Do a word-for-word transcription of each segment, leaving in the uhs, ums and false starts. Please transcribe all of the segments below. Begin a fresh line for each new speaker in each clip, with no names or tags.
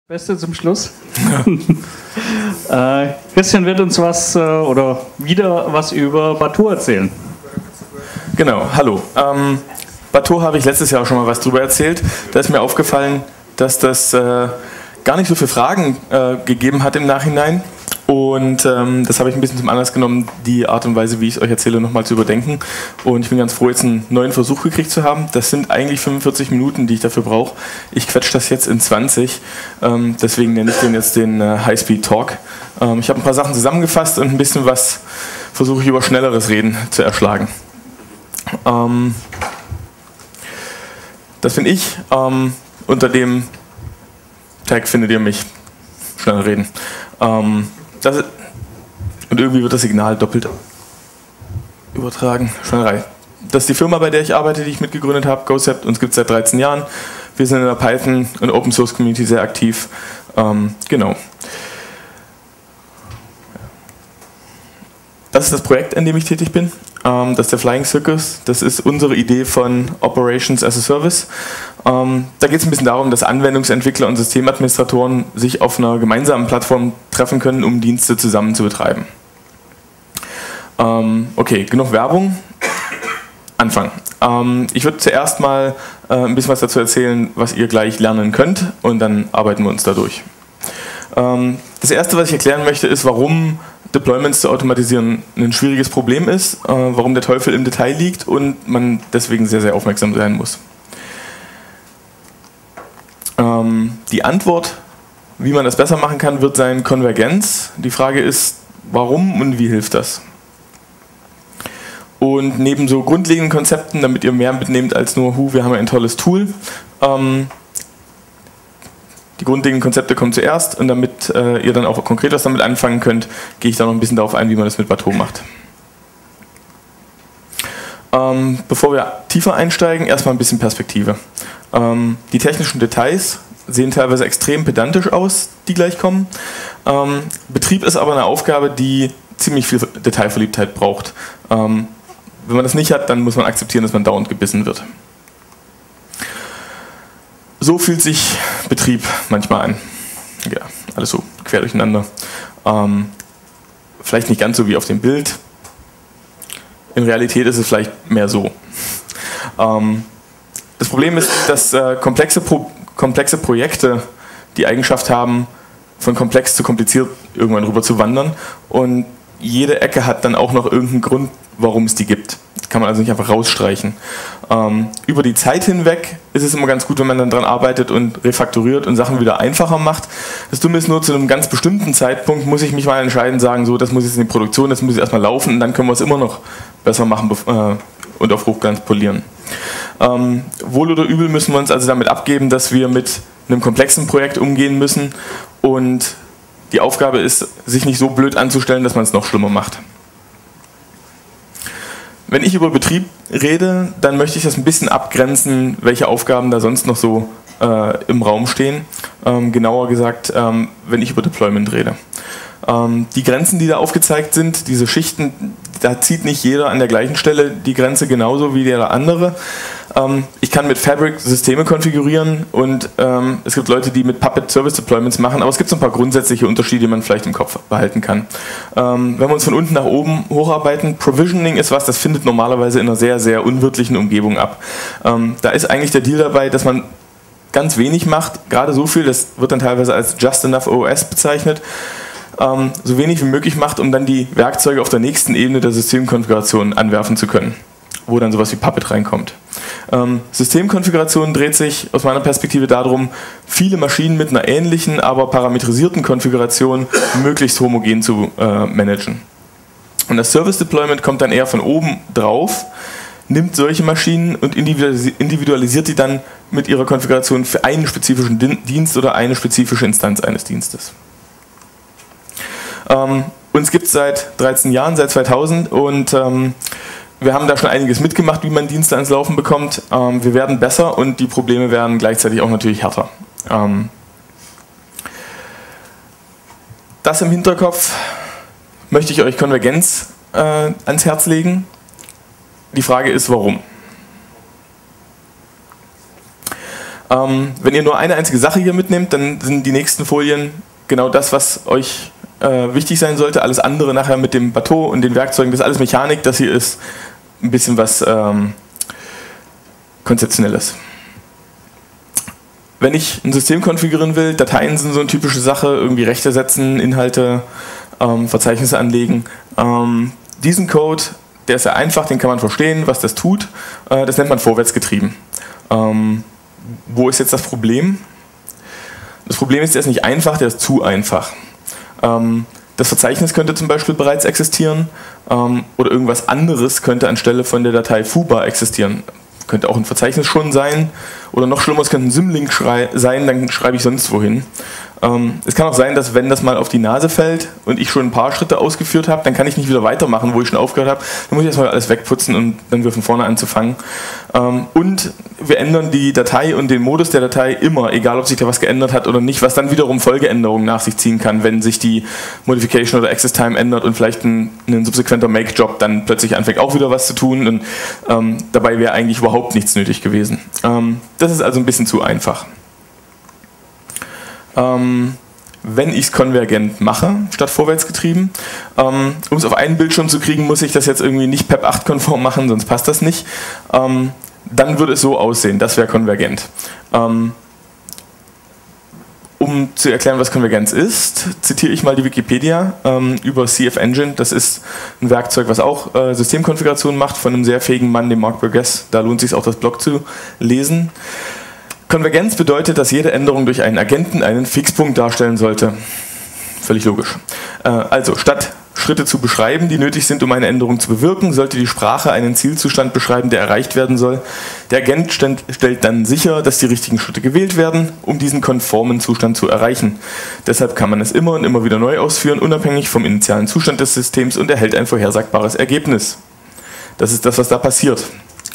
Beste zum Schluss. äh, Christian wird uns was äh, oder wieder was über Bateau erzählen.
Genau, hallo. Ähm, Bateau habe ich letztes Jahr schon mal was drüber erzählt. Da ist mir aufgefallen, dass das äh, gar nicht so viele Fragen äh, gegeben hat im Nachhinein. Und ähm, das habe ich ein bisschen zum Anlass genommen, die Art und Weise, wie ich es euch erzähle, nochmal zu überdenken. Und ich bin ganz froh, jetzt einen neuen Versuch gekriegt zu haben. Das sind eigentlich fünfundvierzig Minuten, die ich dafür brauche. Ich quetsche das jetzt in zwanzig. Ähm, deswegen nenne ich den jetzt den äh, High-Speed-Talk. Ähm, ich habe ein paar Sachen zusammengefasst und ein bisschen was versuche ich über schnelleres Reden zu erschlagen. Ähm, das bin ich. Ähm, unter dem Tag findet ihr mich. Schneller reden. Ähm, Das, und irgendwie wird das Signal doppelt übertragen. Schweinerei. Das ist die Firma, bei der ich arbeite, die ich mitgegründet habe, GoCept. Uns gibt es seit dreizehn Jahren. Wir sind in der Python- und Open Source Community sehr aktiv. Ähm, genau. Das ist das Projekt, an dem ich tätig bin. Ähm, das ist der Flying Circus. Das ist unsere Idee von Operations as a Service. Ähm, da geht es ein bisschen darum, dass Anwendungsentwickler und Systemadministratoren sich auf einer gemeinsamen Plattform treffen können, um Dienste zusammen zu betreiben. Ähm, okay, genug Werbung. Anfang. Ähm, ich würde zuerst mal äh, ein bisschen was dazu erzählen, was ihr gleich lernen könnt, und dann arbeiten wir uns da durch. Ähm, das erste, was ich erklären möchte, ist, warum Deployments zu automatisieren ein schwieriges Problem ist, äh, warum der Teufel im Detail liegt und man deswegen sehr, sehr aufmerksam sein muss. Ähm, die Antwort, wie man das besser machen kann, wird sein Konvergenz. Die Frage ist, warum und wie hilft das? Und neben so grundlegenden Konzepten, damit ihr mehr mitnehmt als nur, hu, wir haben ein tolles Tool, ähm, die grundlegenden Konzepte kommen zuerst, und damit äh, ihr dann auch konkret was damit anfangen könnt, gehe ich da noch ein bisschen darauf ein, wie man das mit Bateau macht. Ähm, bevor wir tiefer einsteigen, erstmal ein bisschen Perspektive. Ähm, die technischen Details sehen teilweise extrem pedantisch aus, die gleich kommen. Ähm, Betrieb ist aber eine Aufgabe, die ziemlich viel Detailverliebtheit braucht. Ähm, wenn man das nicht hat, dann muss man akzeptieren, dass man dauernd gebissen wird. So fühlt sich Betrieb manchmal an. Ja, alles so quer durcheinander. Ähm, vielleicht nicht ganz so wie auf dem Bild. In Realität ist es vielleicht mehr so. Ähm, das Problem ist, dass äh, komplexe, Pro komplexe Projekte die Eigenschaft haben, von komplex zu kompliziert irgendwann rüber zu wandern. Und jede Ecke hat dann auch noch irgendeinen Grund, warum es die gibt. Das kann man also nicht einfach rausstreichen. Ähm, über die Zeit hinweg ist es immer ganz gut, wenn man dann dran arbeitet und refaktoriert und Sachen wieder einfacher macht. Das Dumme ist nur, zu einem ganz bestimmten Zeitpunkt muss ich mich mal entscheiden, sagen, so, das muss jetzt in die Produktion, das muss jetzt erstmal laufen, und dann können wir es immer noch besser machen äh, und auf Hochglanz polieren. Ähm, wohl oder übel müssen wir uns also damit abgeben, dass wir mit einem komplexen Projekt umgehen müssen, und die Aufgabe ist, sich nicht so blöd anzustellen, dass man es noch schlimmer macht. Wenn ich über Betrieb rede, dann möchte ich das ein bisschen abgrenzen, welche Aufgaben da sonst noch so äh, im Raum stehen. Ähm, genauer gesagt, ähm, wenn ich über Deployment rede. Ähm, die Grenzen, die da aufgezeigt sind, diese Schichten, da zieht nicht jeder an der gleichen Stelle die Grenze genauso wie der andere. Ähm, ich kann mit Fabric Systeme konfigurieren, und ähm, es gibt Leute, die mit Puppet Service Deployments machen, aber es gibt so ein paar grundsätzliche Unterschiede, die man vielleicht im Kopf behalten kann. Ähm, wenn wir uns von unten nach oben hocharbeiten, Provisioning ist was, das findet normalerweise in einer sehr, sehr unwirtlichen Umgebung ab. Ähm, da ist eigentlich der Deal dabei, dass man ganz wenig macht, gerade so viel, das wird dann teilweise als Just Enough O S bezeichnet, ähm, so wenig wie möglich macht, um dann die Werkzeuge auf der nächsten Ebene der Systemkonfiguration anwerfen zu können, wo dann sowas wie Puppet reinkommt. Ähm, Systemkonfiguration dreht sich aus meiner Perspektive darum, viele Maschinen mit einer ähnlichen, aber parametrisierten Konfiguration möglichst homogen zu äh, managen. Und das Service Deployment kommt dann eher von oben drauf, nimmt solche Maschinen und individualisiert die dann mit ihrer Konfiguration für einen spezifischen Dienst oder eine spezifische Instanz eines Dienstes. Ähm, uns gibt es seit dreizehn Jahren, seit zweitausend, und ähm, wir haben da schon einiges mitgemacht, wie man Dienste ans Laufen bekommt. Ähm, wir werden besser, und die Probleme werden gleichzeitig auch natürlich härter. Ähm, das im Hinterkopf möchte ich euch Konvergenz äh, ans Herz legen. Die Frage ist, warum? Ähm, wenn ihr nur eine einzige Sache hier mitnehmt, dann sind die nächsten Folien genau das, was euch äh, wichtig sein sollte. Alles andere nachher mit dem Bateau und den Werkzeugen, das ist alles Mechanik. Das hier ist ein bisschen was ähm, Konzeptionelles. Wenn ich ein System konfigurieren will, Dateien sind so eine typische Sache, irgendwie Rechte setzen, Inhalte, ähm, Verzeichnisse anlegen. Ähm, diesen Code, der ist sehr einfach, den kann man verstehen, was das tut. Äh, das nennt man vorwärtsgetrieben. Ähm, wo ist jetzt das Problem? Das Problem ist, der ist nicht einfach, der ist zu einfach. Ähm, das Verzeichnis könnte zum Beispiel bereits existieren ähm, oder irgendwas anderes könnte anstelle von der Datei foobar existieren. Könnte auch ein Verzeichnis schon sein oder noch schlimmer, es könnte ein Symlink sein, dann schreibe ich sonst wohin. Ähm, es kann auch sein, dass wenn das mal auf die Nase fällt und ich schon ein paar Schritte ausgeführt habe, dann kann ich nicht wieder weitermachen, wo ich schon aufgehört habe. Dann muss ich erstmal alles wegputzen und dann wieder von vorne anzufangen. Ähm, und wir ändern die Datei und den Modus der Datei immer, egal ob sich da was geändert hat oder nicht, was dann wiederum Folgeänderungen nach sich ziehen kann, wenn sich die Modification oder Access Time ändert und vielleicht ein, ein subsequenter Make-Job dann plötzlich anfängt auch wieder was zu tun und ähm, dabei wäre eigentlich überhaupt nichts nötig gewesen. Ähm, das ist also ein bisschen zu einfach. Ähm, wenn ich es konvergent mache, statt vorwärtsgetrieben, ähm, um es auf einen Bildschirm zu kriegen, muss ich das jetzt irgendwie nicht P E P acht konform machen, sonst passt das nicht. Ähm, dann würde es so aussehen, das wäre konvergent. Ähm, um zu erklären, was Konvergenz ist, zitiere ich mal die Wikipedia ähm, über C F Engine. Das ist ein Werkzeug, was auch äh, Systemkonfiguration macht, von einem sehr fähigen Mann, dem Mark Burgess. Da lohnt es sich auch, das Blog zu lesen. Konvergenz bedeutet, dass jede Änderung durch einen Agenten einen Fixpunkt darstellen sollte. Völlig logisch. Äh, also, statt Schritte zu beschreiben, die nötig sind, um eine Änderung zu bewirken, sollte die Sprache einen Zielzustand beschreiben, der erreicht werden soll. Der Agent stellt dann sicher, dass die richtigen Schritte gewählt werden, um diesen konformen Zustand zu erreichen. Deshalb kann man es immer und immer wieder neu ausführen, unabhängig vom initialen Zustand des Systems und erhält ein vorhersagbares Ergebnis. Das ist das, was da passiert.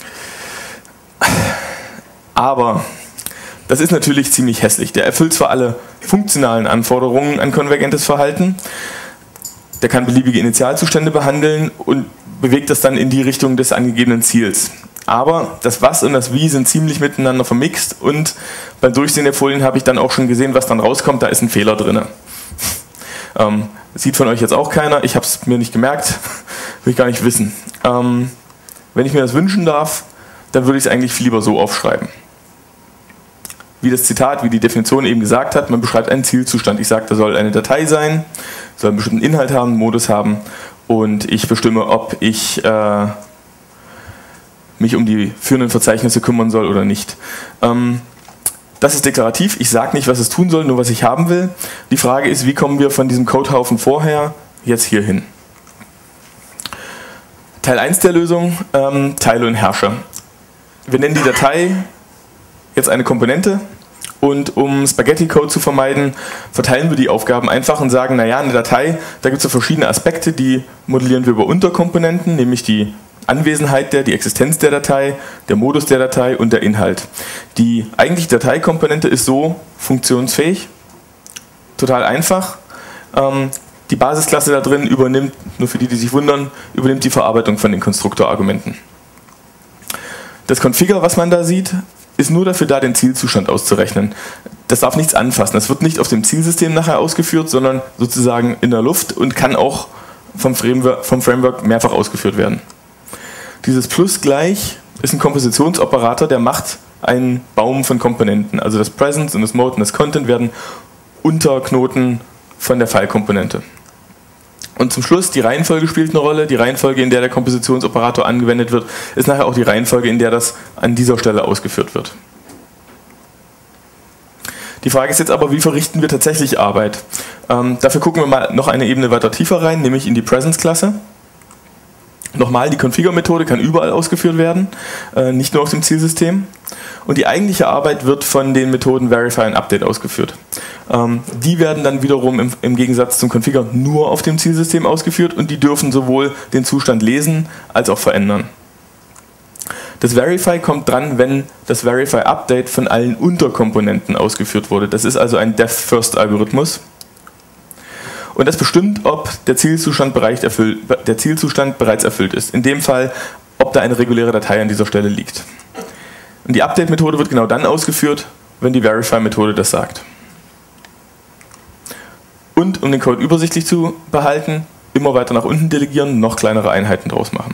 Aber das ist natürlich ziemlich hässlich. Der erfüllt zwar alle funktionalen Anforderungen an konvergentes Verhalten, der kann beliebige Initialzustände behandeln und bewegt das dann in die Richtung des angegebenen Ziels. Aber das Was und das Wie sind ziemlich miteinander vermixt und beim Durchsehen der Folien habe ich dann auch schon gesehen, was dann rauskommt, da ist ein Fehler drin. Ähm, sieht von euch jetzt auch keiner, ich habe es mir nicht gemerkt, will ich gar nicht wissen. Ähm, wenn ich mir das wünschen darf, dann würde ich es eigentlich viel lieber so aufschreiben. Wie das Zitat, wie die Definition eben gesagt hat, man beschreibt einen Zielzustand. Ich sage, da soll eine Datei sein, soll einen bestimmten Inhalt haben, einen Modus haben und ich bestimme, ob ich äh, mich um die führenden Verzeichnisse kümmern soll oder nicht. Ähm, das ist deklarativ, ich sage nicht, was es tun soll, nur was ich haben will. Die Frage ist, wie kommen wir von diesem Codehaufen vorher jetzt hier hin? Teil eins der Lösung, ähm, Teile und Herrsche. Wir nennen die Datei jetzt eine Komponente und um Spaghetti-Code zu vermeiden, verteilen wir die Aufgaben einfach und sagen, naja, eine Datei, da gibt es so verschiedene Aspekte, die modellieren wir über Unterkomponenten, nämlich die Anwesenheit der, die Existenz der Datei, der Modus der Datei und der Inhalt. Die eigentliche Dateikomponente ist so funktionsfähig, total einfach. Ähm, die Basisklasse da drin übernimmt, nur für die, die sich wundern, übernimmt die Verarbeitung von den Konstruktorargumenten. Das Configure, was man da sieht, ist nur dafür da, den Zielzustand auszurechnen. Das darf nichts anfassen. Das wird nicht auf dem Zielsystem nachher ausgeführt, sondern sozusagen in der Luft und kann auch vom Framework, vom Framework mehrfach ausgeführt werden. Dieses Plus gleich ist ein Kompositionsoperator, der macht einen Baum von Komponenten. Also das Presence und das Mode und das Content werden Unterknoten von der File-Komponente. Und zum Schluss, die Reihenfolge spielt eine Rolle. Die Reihenfolge, in der der Kompositionsoperator angewendet wird, ist nachher auch die Reihenfolge, in der das an dieser Stelle ausgeführt wird. Die Frage ist jetzt aber, wie verrichten wir tatsächlich Arbeit? Ähm, dafür gucken wir mal noch eine Ebene weiter tiefer rein, nämlich in die Presence-Klasse. Nochmal, die Configure-Methode kann überall ausgeführt werden, äh, nicht nur auf dem Zielsystem. Und die eigentliche Arbeit wird von den Methoden Verify und Update ausgeführt. Ähm, die werden dann wiederum im, im Gegensatz zum Configure nur auf dem Zielsystem ausgeführt und die dürfen sowohl den Zustand lesen als auch verändern. Das Verify kommt dran, wenn das Verify Update von allen Unterkomponenten ausgeführt wurde. Das ist also ein Depth-First-Algorithmus. Und das bestimmt, ob der Zielzustand, bereits erfüllt, der Zielzustand bereits erfüllt ist. In dem Fall, ob da eine reguläre Datei an dieser Stelle liegt. Und die Update-Methode wird genau dann ausgeführt, wenn die Verify-Methode das sagt. Und um den Code übersichtlich zu behalten, immer weiter nach unten delegieren, noch kleinere Einheiten draus machen.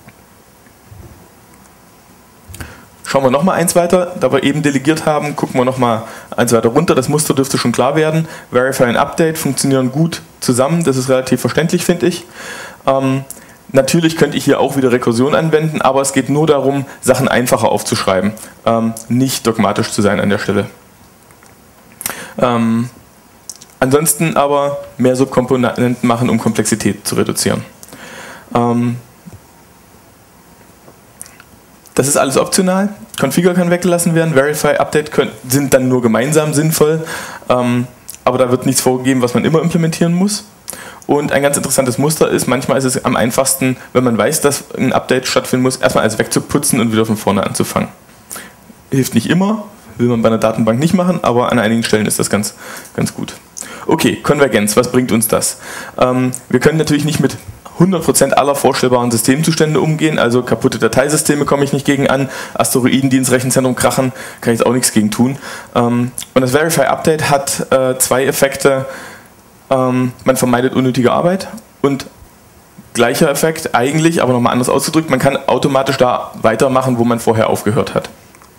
Schauen wir nochmal eins weiter, da wir eben delegiert haben, gucken wir nochmal eins weiter runter. Das Muster dürfte schon klar werden. Verify und Update funktionieren gut zusammen, das ist relativ verständlich, finde ich. Ähm, natürlich könnte ich hier auch wieder Rekursion anwenden, aber es geht nur darum, Sachen einfacher aufzuschreiben, ähm, nicht dogmatisch zu sein an der Stelle. Ähm, ansonsten aber mehr Subkomponenten machen, um Komplexität zu reduzieren. Ähm, Das ist alles optional. Configure kann weggelassen werden. Verify, Update können, sind dann nur gemeinsam sinnvoll. Ähm, aber da wird nichts vorgegeben, was man immer implementieren muss. Und ein ganz interessantes Muster ist, manchmal ist es am einfachsten, wenn man weiß, dass ein Update stattfinden muss, erstmal alles wegzuputzen und wieder von vorne anzufangen. Hilft nicht immer, will man bei einer Datenbank nicht machen, aber an einigen Stellen ist das ganz, ganz gut. Okay, Konvergenz, was bringt uns das? Ähm, wir können natürlich nicht mit hundert Prozent aller vorstellbaren Systemzustände umgehen, also kaputte Dateisysteme komme ich nicht gegen an, Asteroiden, die ins Rechenzentrum krachen, kann ich jetzt auch nichts gegen tun. Ähm, und das Verify Update hat äh, zwei Effekte, ähm, man vermeidet unnötige Arbeit und gleicher Effekt eigentlich, aber nochmal anders ausgedrückt, man kann automatisch da weitermachen, wo man vorher aufgehört hat.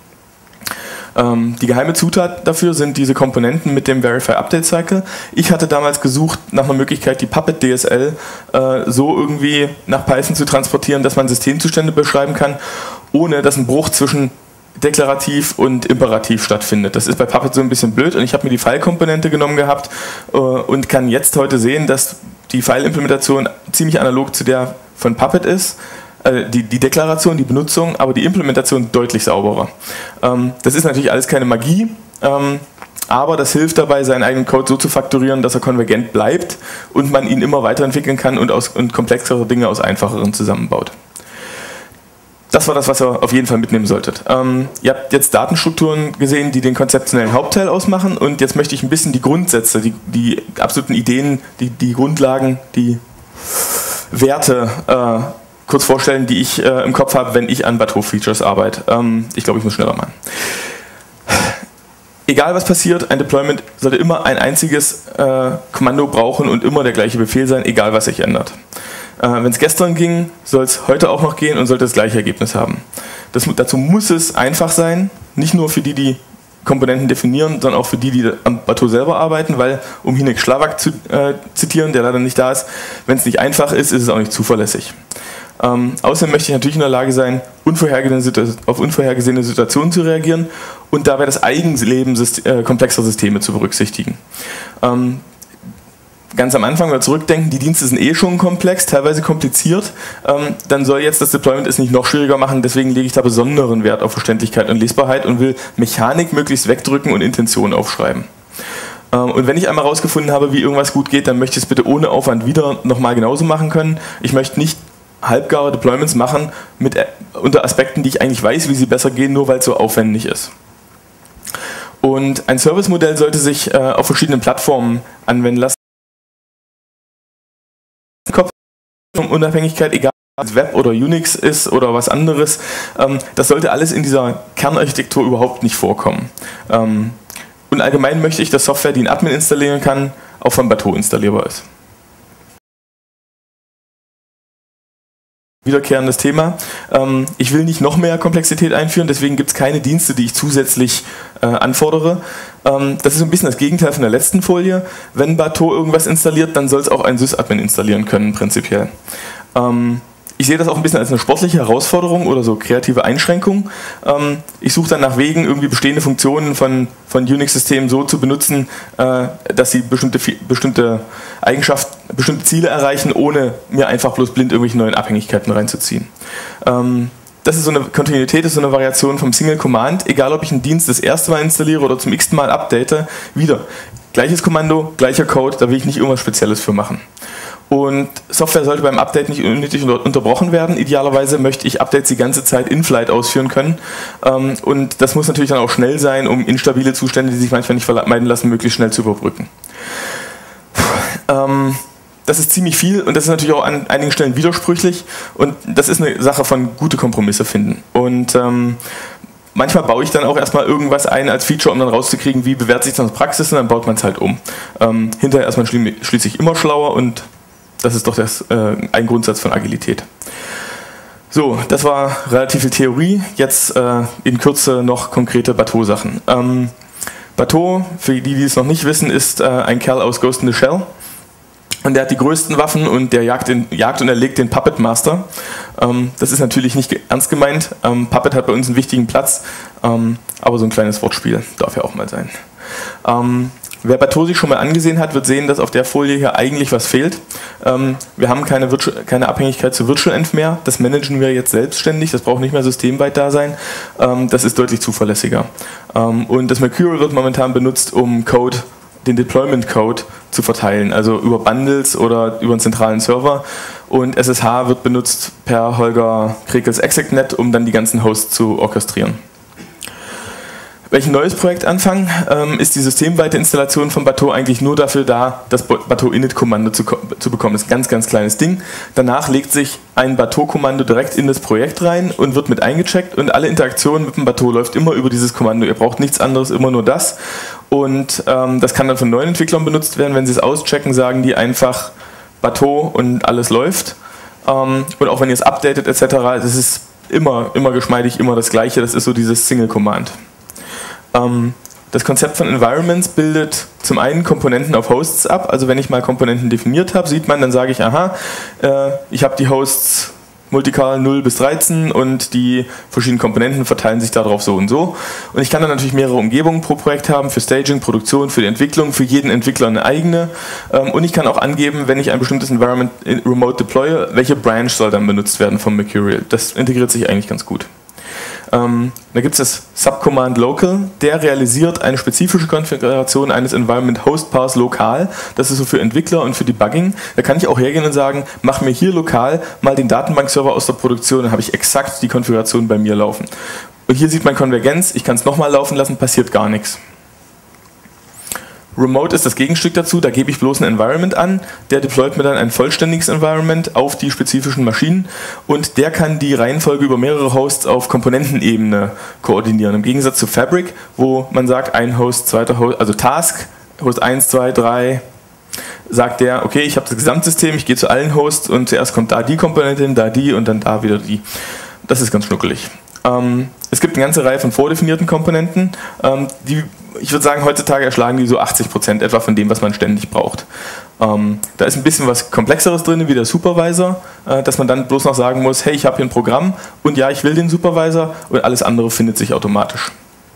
Die geheime Zutat dafür sind diese Komponenten mit dem Verify Update Cycle. Ich hatte damals gesucht nach einer Möglichkeit, die Puppet D S L äh, so irgendwie nach Python zu transportieren, dass man Systemzustände beschreiben kann, ohne dass ein Bruch zwischen deklarativ und imperativ stattfindet. Das ist bei Puppet so ein bisschen blöd und ich habe mir die File-Komponente genommen gehabt äh, und kann jetzt heute sehen, dass die File-Implementation ziemlich analog zu der von Puppet ist. Die, die Deklaration, die Benutzung, aber die Implementation deutlich sauberer. Ähm, das ist natürlich alles keine Magie, ähm, aber das hilft dabei, seinen eigenen Code so zu faktorieren, dass er konvergent bleibt und man ihn immer weiterentwickeln kann und, aus, und komplexere Dinge aus einfacheren zusammenbaut. Das war das, was ihr auf jeden Fall mitnehmen solltet. Ähm, ihr habt jetzt Datenstrukturen gesehen, die den konzeptionellen Hauptteil ausmachen und jetzt möchte ich ein bisschen die Grundsätze, die, die absoluten Ideen, die, die Grundlagen, die Werte äh, kurz vorstellen, die ich äh, im Kopf habe, wenn ich an Bateau-Features arbeite. Ähm, ich glaube, ich muss schneller machen. Egal was passiert, ein Deployment sollte immer ein einziges äh, Kommando brauchen und immer der gleiche Befehl sein, egal was sich ändert. Äh, wenn es gestern ging, soll es heute auch noch gehen und sollte das gleiche Ergebnis haben. Das, dazu muss es einfach sein, nicht nur für die, die Komponenten definieren, sondern auch für die, die am Bateau selber arbeiten, weil, um Hinek Schlawak zu äh, zitieren, der leider nicht da ist, wenn es nicht einfach ist, ist es auch nicht zuverlässig. Ähm, außerdem möchte ich natürlich in der Lage sein, unvorhergesehene auf unvorhergesehene Situationen zu reagieren und dabei das Eigenleben äh, komplexer Systeme zu berücksichtigen. Ähm, ganz am Anfang, wenn wir zurückdenken, die Dienste sind eh schon komplex, teilweise kompliziert, ähm, dann soll jetzt das Deployment es nicht noch schwieriger machen, deswegen lege ich da besonderen Wert auf Verständlichkeit und Lesbarkeit und will Mechanik möglichst wegdrücken und Intention aufschreiben. Ähm, und wenn ich einmal herausgefunden habe, wie irgendwas gut geht, dann möchte ich es bitte ohne Aufwand wieder nochmal genauso machen können. Ich möchte nicht halbgare Deployments machen mit, äh, unter Aspekten, die ich eigentlich weiß, wie sie besser gehen, nur weil es so aufwendig ist. Und ein Service-Modell sollte sich äh, auf verschiedenen Plattformen anwenden lassen. Unabhängigkeit, egal ob es Web oder Unix ist oder was anderes, ähm, das sollte alles in dieser Kernarchitektur überhaupt nicht vorkommen. Ähm, und allgemein möchte ich, dass Software, die ein Admin installieren kann, auch von Bateau installierbar ist. Wiederkehrendes Thema. Ähm, ich will nicht noch mehr Komplexität einführen, deswegen gibt es keine Dienste, die ich zusätzlich äh, anfordere. Ähm, das ist ein bisschen das Gegenteil von der letzten Folie. Wenn Bateau irgendwas installiert, dann soll es auch ein Sysadmin installieren können, prinzipiell. Ähm, ich sehe das auch ein bisschen als eine sportliche Herausforderung oder so kreative Einschränkung. Ähm, ich suche dann nach Wegen, irgendwie bestehende Funktionen von, von Unix-Systemen so zu benutzen, äh, dass sie bestimmte, bestimmte Eigenschaften, bestimmte Ziele erreichen, ohne mir einfach bloß blind irgendwelche neuen Abhängigkeiten reinzuziehen. Ähm, das ist so eine Kontinuität, das ist so eine Variation vom Single Command, egal ob ich einen Dienst das erste Mal installiere oder zum x-ten Mal update, wieder. Gleiches Kommando, gleicher Code, da will ich nicht irgendwas Spezielles für machen. Und Software sollte beim Update nicht unnötig unterbrochen werden. Idealerweise möchte ich Updates die ganze Zeit in Flight ausführen können. Und das muss natürlich dann auch schnell sein, um instabile Zustände, die sich manchmal nicht vermeiden lassen, möglichst schnell zu überbrücken. Das ist ziemlich viel und das ist natürlich auch an einigen Stellen widersprüchlich. Und das ist eine Sache von gute Kompromisse finden. Und manchmal baue ich dann auch erstmal irgendwas ein als Feature, um dann rauszukriegen, wie bewährt sich das in der Praxis, und dann baut man es halt um. Ähm, hinterher ist man schli schließlich immer schlauer, und das ist doch das, äh, ein Grundsatz von Agilität. So, das war relativ viel Theorie, jetzt äh, in Kürze noch konkrete Bateau-Sachen. Ähm, Bateau, für die, die es noch nicht wissen, ist äh, ein Kerl aus Ghost in the Shell. Und der hat die größten Waffen, und der jagt, den, jagt und erlegt den Puppet Master. Ähm, das ist natürlich nicht ernst gemeint. Ähm, Puppet hat bei uns einen wichtigen Platz, ähm, aber so ein kleines Wortspiel darf ja auch mal sein. Ähm, wer Bateau sich schon mal angesehen hat, wird sehen, dass auf der Folie hier eigentlich was fehlt. Ähm, wir haben keine, keine Abhängigkeit zu Virtual Env mehr. Das managen wir jetzt selbstständig. Das braucht nicht mehr systemweit da sein. Ähm, das ist deutlich zuverlässiger. Ähm, und das Mercurial wird momentan benutzt, um Code den Deployment-Code zu verteilen, also über Bundles oder über einen zentralen Server, und S S H wird benutzt per Holger Krekels ExecNet, um dann die ganzen Hosts zu orchestrieren. Welches neues Projekt anfangen, ähm, ist die systemweite Installation von Bateau eigentlich nur dafür da, das Bateau-Init-Kommando zu, zu bekommen. Das ist ein ganz, ganz kleines Ding. Danach legt sich ein Bateau-Kommando direkt in das Projekt rein und wird mit eingecheckt, und alle Interaktionen mit dem Bateau läuft immer über dieses Kommando. Ihr braucht nichts anderes, immer nur das. Und ähm, das kann dann von neuen Entwicklern benutzt werden. Wenn sie es auschecken, sagen die einfach Bateau und alles läuft. Ähm, und auch wenn ihr es updatet et cetera, das ist immer, immer geschmeidig, immer das Gleiche. Das ist so dieses Single-Command. Ähm, das Konzept von Environments bildet zum einen Komponenten auf Hosts ab. Also wenn ich mal Komponenten definiert habe, sieht man, dann sage ich, aha, äh, ich habe die Hosts Multical null bis dreizehn, und die verschiedenen Komponenten verteilen sich darauf so und so. Und ich kann dann natürlich mehrere Umgebungen pro Projekt haben, für Staging, Produktion, für die Entwicklung, für jeden Entwickler eine eigene. Und ich kann auch angeben, wenn ich ein bestimmtes Environment remote deploye, welche Branch soll dann benutzt werden vom Mercurial. Das integriert sich eigentlich ganz gut. Ähm, da gibt es das Subcommand Local, der realisiert eine spezifische Konfiguration eines Environment Host Paths lokal. Das ist so für Entwickler und für Debugging. Da kann ich auch hergehen und sagen, mach mir hier lokal mal den Datenbankserver aus der Produktion, dann habe ich exakt die Konfiguration bei mir laufen. Und hier sieht man Konvergenz, ich kann es nochmal laufen lassen, passiert gar nichts. Remote ist das Gegenstück dazu, da gebe ich bloß ein Environment an, der deployt mir dann ein vollständiges Environment auf die spezifischen Maschinen, und der kann die Reihenfolge über mehrere Hosts auf Komponentenebene koordinieren. Im Gegensatz zu Fabric, wo man sagt, ein Host, zweiter Host, also Task, Host eins, zwei, drei, sagt der, okay, ich habe das Gesamtsystem, ich gehe zu allen Hosts und zuerst kommt da die Komponente hin, da die und dann da wieder die. Das ist ganz schnuckelig. Ähm, es gibt eine ganze Reihe von vordefinierten Komponenten, ähm, die, ich würde sagen, heutzutage erschlagen die so achtzig Prozent etwa von dem, was man ständig braucht. Ähm, da ist ein bisschen was Komplexeres drin, wie der Supervisor, äh, dass man dann bloß noch sagen muss, hey, ich habe hier ein Programm und ja, ich will den Supervisor, und alles andere findet sich automatisch.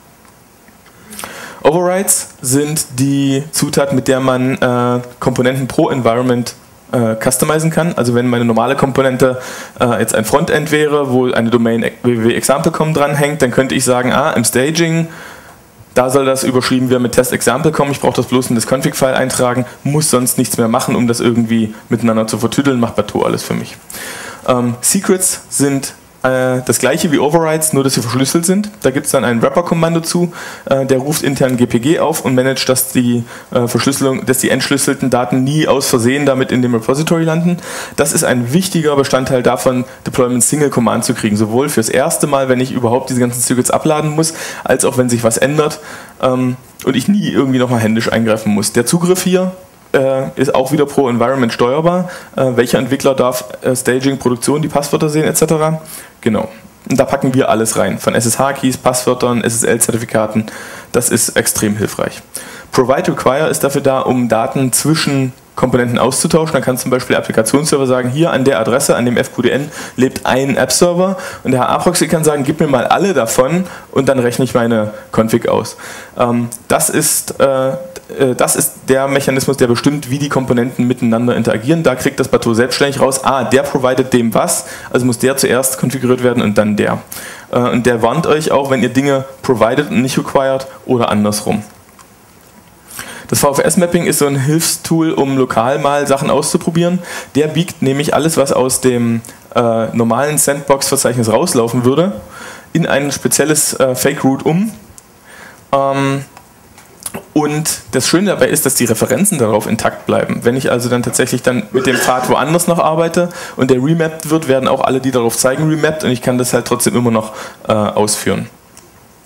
Overrides sind die Zutat, mit der man äh, Komponenten pro Environment äh, customizen kann. Also wenn meine normale Komponente äh, jetzt ein Frontend wäre, wo eine Domain www.example.com dranhängt, dann könnte ich sagen, ah, im Staging, da soll das überschrieben werden mit Test.example.com, ich brauche das bloß in das Config-File eintragen, muss sonst nichts mehr machen, um das irgendwie miteinander zu vertüdeln, macht Bateau alles für mich. Ähm, Secrets sind äh, das gleiche wie Overrides, nur dass sie verschlüsselt sind. Da gibt es dann ein Wrapper-Kommando zu, äh, der ruft intern G P G auf und managt, dass die äh, Verschlüsselung, dass die entschlüsselten Daten nie aus Versehen damit in dem Repository landen. Das ist ein wichtiger Bestandteil davon, Deployment Single Command zu kriegen, sowohl fürs erste Mal, wenn ich überhaupt diese ganzen Secrets abladen muss, als auch wenn sich was ändert ähm, und ich nie irgendwie nochmal händisch eingreifen muss. Der Zugriff hier äh, ist auch wieder pro Environment steuerbar. Äh, welcher Entwickler darf äh, Staging, Produktion, die Passwörter sehen et cetera. Genau. Und da packen wir alles rein, von S S H-Keys, Passwörtern, S S L-Zertifikaten. Das ist extrem hilfreich. Provide Require ist dafür da, um Daten zwischen Komponenten auszutauschen. Dann kann zum Beispiel der Applikationsserver sagen, hier an der Adresse, an dem F Q D N lebt ein App-Server, und der H A-Proxy kann sagen, gib mir mal alle davon, und dann rechne ich meine Config aus. Ähm, das ist, äh, das ist der Mechanismus, der bestimmt, wie die Komponenten miteinander interagieren. Da kriegt das Bateau selbstständig raus, ah, der providet dem was, also muss der zuerst konfiguriert werden und dann der. Äh, und der warnt euch auch, wenn ihr Dinge provided und nicht required oder andersrum. Das V F S-Mapping ist so ein Hilfstool, um lokal mal Sachen auszuprobieren. Der biegt nämlich alles, was aus dem äh, normalen Sandbox-Verzeichnis rauslaufen würde, in ein spezielles äh, Fake-Route um. Ähm, und das Schöne dabei ist, dass die Referenzen darauf intakt bleiben. Wenn ich also dann tatsächlich dann mit dem Pfad woanders noch arbeite und der remappt wird, werden auch alle, die darauf zeigen, remappt, und ich kann das halt trotzdem immer noch äh, ausführen.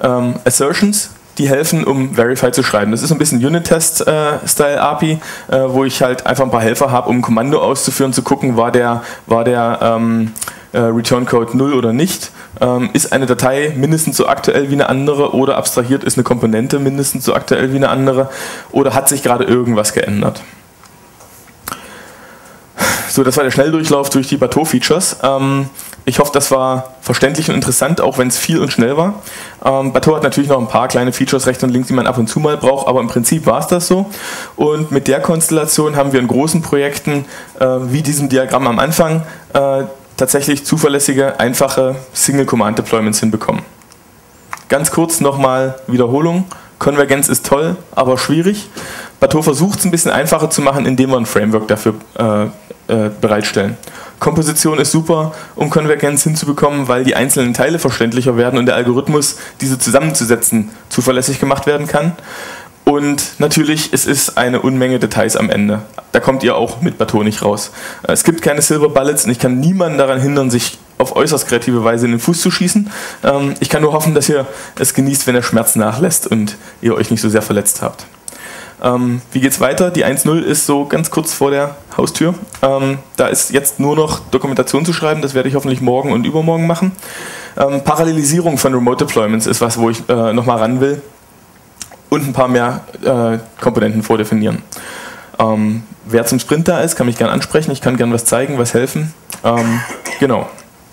ähm, Assertions, die helfen, um Verify zu schreiben. Das ist ein bisschen Unit-Test-Style-A P I, äh, wo ich halt einfach ein paar Helfer habe, um ein Kommando auszuführen, zu gucken, war der, war der ähm, äh, Return-Code null oder nicht. Ähm, ist eine Datei mindestens so aktuell wie eine andere oder abstrahiert ist eine Komponente mindestens so aktuell wie eine andere oder hat sich gerade irgendwas geändert. So, das war der Schnelldurchlauf durch die Bateau-Features. Ähm, ich hoffe, das war verständlich und interessant, auch wenn es viel und schnell war. Ähm, Bateau hat natürlich noch ein paar kleine Features, rechts und links, die man ab und zu mal braucht, aber im Prinzip war es das so. Und mit der Konstellation haben wir in großen Projekten, äh, wie diesem Diagramm am Anfang, äh, tatsächlich zuverlässige, einfache Single-Command-Deployments hinbekommen. Ganz kurz nochmal Wiederholung. Konvergenz ist toll, aber schwierig. Bateau versucht es ein bisschen einfacher zu machen, indem wir ein Framework dafür äh, äh, bereitstellen. Komposition ist super, um Konvergenz hinzubekommen, weil die einzelnen Teile verständlicher werden und der Algorithmus, diese zusammenzusetzen, zuverlässig gemacht werden kann. Und natürlich, es ist eine Unmenge Details am Ende. Da kommt ihr auch mit Bateau nicht raus. Es gibt keine Silver Bullets und ich kann niemanden daran hindern, sich auf äußerst kreative Weise in den Fuß zu schießen. Ich kann nur hoffen, dass ihr es genießt, wenn der Schmerz nachlässt und ihr euch nicht so sehr verletzt habt. Wie geht es weiter? Die eins Punkt null ist so ganz kurz vor der Haustür. Da ist jetzt nur noch Dokumentation zu schreiben, das werde ich hoffentlich morgen und übermorgen machen. Parallelisierung von Remote Deployments ist was, wo ich nochmal ran will. Und ein paar mehr äh, Komponenten vordefinieren. Ähm, wer zum Sprint da ist, kann mich gerne ansprechen. Ich kann gerne was zeigen, was helfen. Ähm, genau.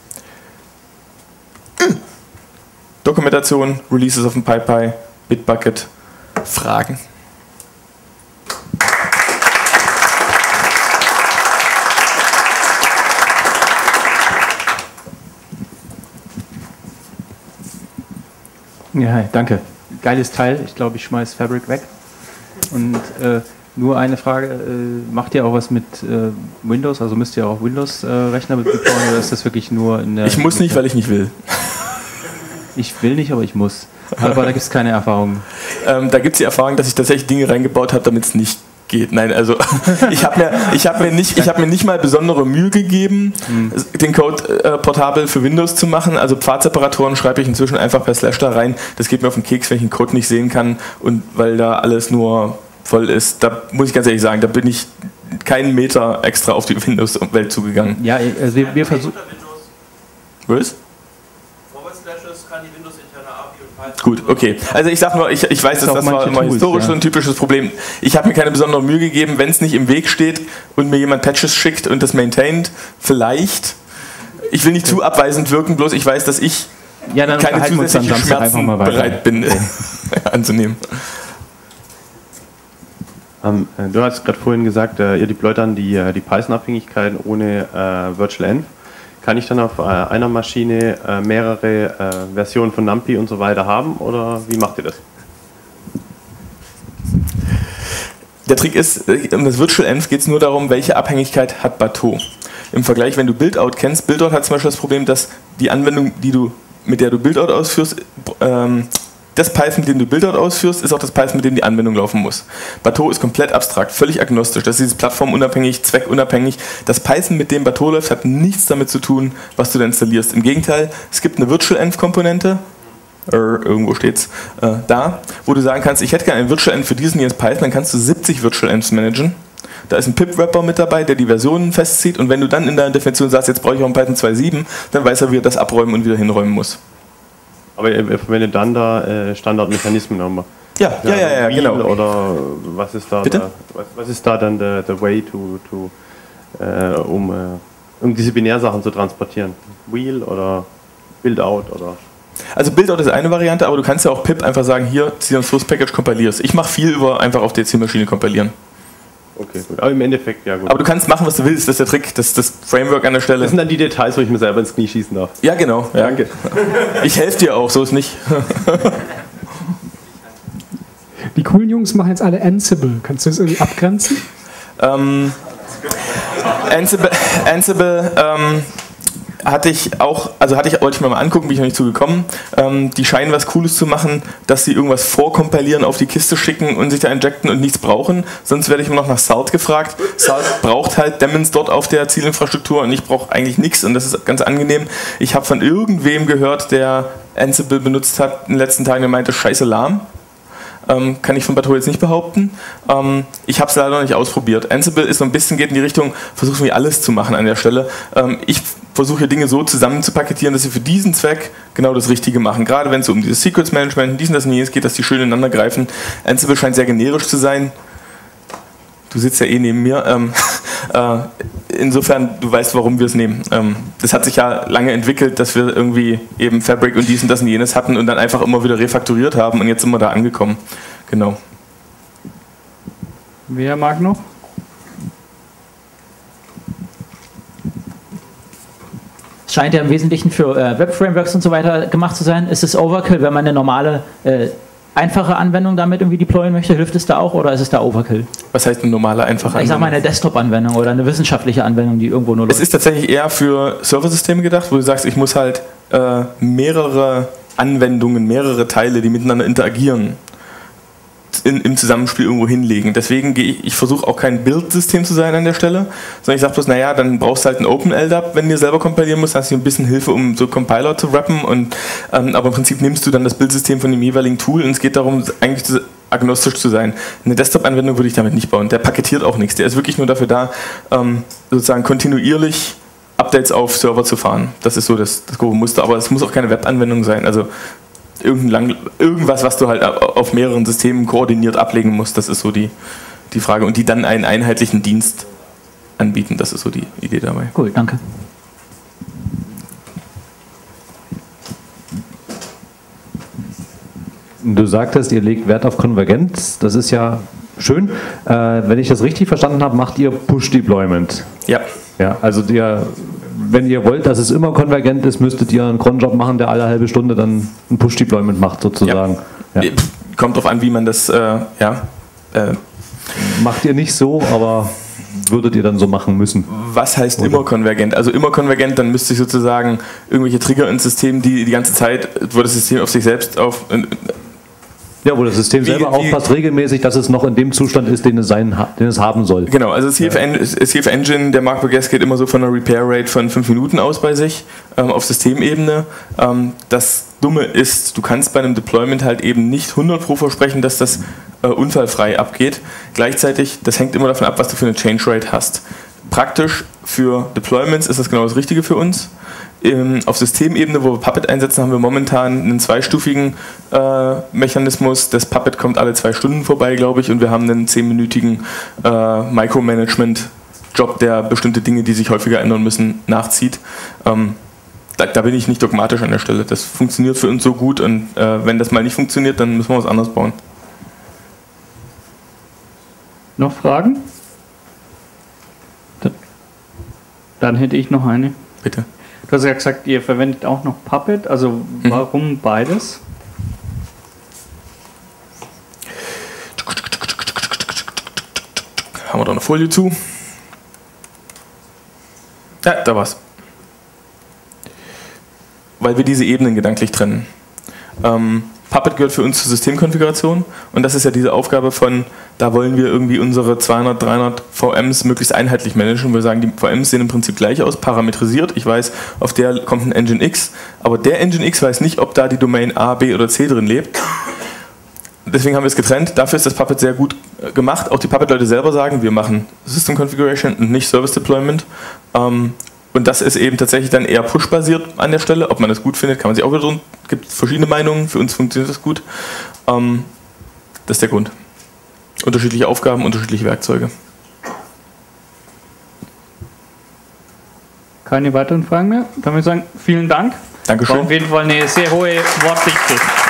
Dokumentation, Releases auf dem PyPy, Bitbucket, Fragen.
Ja, danke. Geiles Teil. Ich glaube, ich schmeiß Fabric weg. Und äh, nur eine Frage, äh, macht ihr auch was mit äh, Windows? Also müsst ihr auch Windows-Rechner äh, mitbauen oder ist das wirklich nur in der...
Ich muss nicht, weil ich nicht will.
Ich will nicht, aber ich muss. Aber da gibt es keine Erfahrung.
Ähm, da gibt es die Erfahrung, dass ich tatsächlich Dinge reingebaut habe, damit es nicht geht. Nein, also ich habe mir, ich hab mir, nicht, ich hab mir nicht mal besondere Mühe gegeben, hm. den Code äh, portabel für Windows zu machen. Also Pfadseparatoren schreibe ich inzwischen einfach per Slash da rein. Das geht mir auf den Keks, wenn ich den Code nicht sehen kann und weil da alles nur voll ist. Da muss ich ganz ehrlich sagen, da bin ich keinen Meter extra auf die Windows-Welt zugegangen.
Ja, also wir, wir versuchen...
Was? Gut, okay. Also ich sag nur, ich, ich weiß, dass das war immer historisch so ein typisches Problem. Ich habe mir keine besondere Mühe gegeben, wenn es nicht im Weg steht und mir jemand Patches schickt und das maintaint, vielleicht. Ich will nicht zu abweisend wirken, bloß ich weiß, dass ich
ja, dann
keine zusätzlichen Schmerzen bereit bin okay. anzunehmen.
Um, du hast gerade vorhin gesagt, uh, ihr deployt dann die, uh, die Python-Abhängigkeiten ohne uh, Virtual-Env. Kann ich dann auf äh, einer Maschine äh, mehrere äh, Versionen von NumPy und so weiter haben oder wie macht ihr das?
Der Trick ist, um das Virtual-Env geht es nur darum, welche Abhängigkeit hat Bateau. Im Vergleich, wenn du Build-Out kennst, Build-Out hat zum Beispiel das Problem, dass die Anwendung, die du, mit der du Build-Out ausführst, ähm, das Python, mit dem du Build-Out ausführst, ist auch das Python, mit dem die Anwendung laufen muss. Bateau ist komplett abstrakt, völlig agnostisch. Das ist dieses plattformunabhängig, zweckunabhängig. Das Python, mit dem Bateau läuft, hat nichts damit zu tun, was du da installierst. Im Gegenteil, es gibt eine Virtual-Env-Komponente, äh, irgendwo steht's äh, da, wo du sagen kannst, ich hätte gerne ein Virtual-Env für diesen hier Python, dann kannst du siebzig Virtual-Envs managen. Da ist ein Pip-Wrapper mit dabei, der die Versionen festzieht und wenn du dann in deiner Definition sagst, jetzt brauche ich auch ein Python zwei Punkt sieben, dann weiß er, wie er das abräumen und wieder hinräumen muss.
Aber ihr verwendet dann da äh, Standardmechanismen nochmal.
Ja, ja, ja, ja, ja genau.
Oder was ist da,
Bitte?
da was, was ist da dann der, der way to, to äh, um, äh, um diese Binärsachen zu transportieren? Wheel oder Build-Out oder?
Also Build-Out ist eine Variante, aber du kannst ja auch Pip einfach sagen, hier, zieh uns Source Package, kompilierst. Ich mache viel über einfach auf der Zielmaschine kompilieren.
Okay, gut. Aber im Endeffekt, ja gut.
Aber du kannst machen, was du willst, das ist der Trick, das ist das Framework an der Stelle.
Das sind dann die Details, wo ich mir selber ins Knie schießen darf.
Ja, genau. Ja. Danke. Ich helfe dir auch, so ist nicht.
Die coolen Jungs machen jetzt alle Ansible. Kannst du das irgendwie abgrenzen?
Ähm, Ansible, Ansible ähm, hatte ich auch, also hatte ich, wollte ich mir mal angucken, bin ich noch nicht zugekommen. Ähm, die scheinen was Cooles zu machen, dass sie irgendwas vorkompilieren, auf die Kiste schicken und sich da injecten und nichts brauchen. Sonst werde ich immer noch nach Salt gefragt. Salt braucht halt Daemons dort auf der Zielinfrastruktur und ich brauche eigentlich nichts und das ist ganz angenehm. Ich habe von irgendwem gehört, der Ansible benutzt hat in den letzten Tagen, der meinte, scheiße lahm. Ähm, kann ich von Bateau jetzt nicht behaupten. Ähm, ich habe es leider noch nicht ausprobiert. Ansible ist so ein bisschen, geht in die Richtung, versuchen wir alles zu machen an der Stelle. Ähm, ich versuche hier Dinge so zusammen zu paketieren, dass sie für diesen Zweck genau das Richtige machen. Gerade wenn es so um dieses Secrets Management, diesen, das und jenes geht, dass die schön ineinander greifen. Ansible scheint sehr generisch zu sein. Du sitzt ja eh neben mir. Ähm, äh, insofern, du weißt, warum wir es nehmen. Ähm, das hat sich ja lange entwickelt, dass wir irgendwie eben Fabric und dies und das und jenes hatten und dann einfach immer wieder refakturiert haben und jetzt sind wir da angekommen. Genau.
Wer mag noch?
Es scheint ja im Wesentlichen für äh, Web-Frameworks und so weiter gemacht zu sein. Ist es Overkill, wenn man eine normale äh, einfache Anwendung damit irgendwie deployen möchte? Hilft es da auch oder ist es da Overkill?
Was heißt eine normale, einfache Anwendung?
Ich sag mal eine Desktop-Anwendung oder eine wissenschaftliche Anwendung, die irgendwo nur läuft.
Es ist tatsächlich eher für Serversysteme gedacht, wo du sagst, ich muss halt äh, mehrere Anwendungen, mehrere Teile, die miteinander interagieren, in, im Zusammenspiel irgendwo hinlegen. Deswegen gehe ich, ich versuche auch kein Build-System zu sein an der Stelle, sondern ich sage bloß, naja, dann brauchst du halt ein Open-L D A P, wenn du selber kompilieren musst, hast du ein bisschen Hilfe, um so Compiler zu rappen, und, ähm, aber im Prinzip nimmst du dann das Build-System von dem jeweiligen Tool und es geht darum, eigentlich zu, agnostisch zu sein. Eine Desktop-Anwendung würde ich damit nicht bauen. Der paketiert auch nichts. Der ist wirklich nur dafür da, ähm, sozusagen kontinuierlich Updates auf Server zu fahren. Das ist so das, das grobe Muster, aber es muss auch keine Web-Anwendung sein. Also Irgendein lang, irgendwas, was du halt auf mehreren Systemen koordiniert ablegen musst, das ist so die, die Frage. Und die dann einen einheitlichen Dienst anbieten, das ist so die Idee dabei.
Cool, danke.
Du sagtest, ihr legt Wert auf Konvergenz, das ist ja schön. Äh, wenn ich das richtig verstanden habe, macht ihr Push-Deployment.
Ja.
Ja, also ihr, wenn ihr wollt, dass es immer konvergent ist, müsstet ihr einen Cronjob machen, der alle halbe Stunde dann ein Push-Deployment macht, sozusagen.
Ja.
Ja.
Kommt drauf an, wie man das, äh, ja. Äh,
Macht ihr nicht so, aber würdet ihr dann so machen müssen?
Was heißt immer konvergent? Also immer konvergent, dann müsste ich sozusagen irgendwelche Trigger ins System, die die ganze Zeit, wo das System auf sich selbst auf...
Ja, wo das System
wie,
selber
wie,
aufpasst regelmäßig, dass es noch in dem Zustand ist, den es, sein, den es haben soll.
Genau, also C F Engine, der Mark Burgess geht immer so von einer Repair Rate von fünf Minuten aus bei sich, ähm, auf Systemebene. Ähm, das Dumme ist, du kannst bei einem Deployment halt eben nicht hundert Pro versprechen, dass das äh, unfallfrei abgeht. Gleichzeitig, das hängt immer davon ab, was du für eine Change Rate hast. Praktisch für Deployments ist das genau das Richtige für uns. Ähm, auf Systemebene, wo wir Puppet einsetzen, haben wir momentan einen zweistufigen äh, Mechanismus. Das Puppet kommt alle zwei Stunden vorbei, glaube ich, und wir haben einen zehnminütigen äh, Micromanagement-Job, der bestimmte Dinge, die sich häufiger ändern müssen, nachzieht. Ähm, da, da bin ich nicht dogmatisch an der Stelle. Das funktioniert für uns so gut, und äh, wenn das mal nicht funktioniert, dann müssen wir was anderes bauen.
Noch Fragen? Dann hätte ich noch eine.
Bitte.
Du hast ja gesagt, ihr verwendet auch noch Puppet, also mhm. warum beides?
Haben wir da eine Folie zu? Ja, da war's. Weil wir diese Ebenen gedanklich trennen. Ähm, Puppet gehört für uns zur Systemkonfiguration, und das ist ja diese Aufgabe von, da wollen wir irgendwie unsere zweihundert, dreihundert V Ms möglichst einheitlich managen. Wir sagen, die V Ms sehen im Prinzip gleich aus, parametrisiert. Ich weiß, auf der kommt ein Engine X, aber der Engine X weiß nicht, ob da die Domain A, B oder C drin lebt. Deswegen haben wir es getrennt. Dafür ist das Puppet sehr gut gemacht. Auch die Puppet-Leute selber sagen, wir machen System Configuration und nicht Service Deployment. Ähm, Und das ist eben tatsächlich dann eher push-basiert an der Stelle. Ob man das gut findet, kann man sich auch wieder drin. Es gibt verschiedene Meinungen. Für uns funktioniert das gut. Ähm, das ist der Grund. Unterschiedliche Aufgaben, unterschiedliche Werkzeuge.
Keine weiteren Fragen mehr? Dann würde ich sagen, vielen Dank.
Dankeschön.
War auf jeden Fall eine sehr hohe Wortdichte.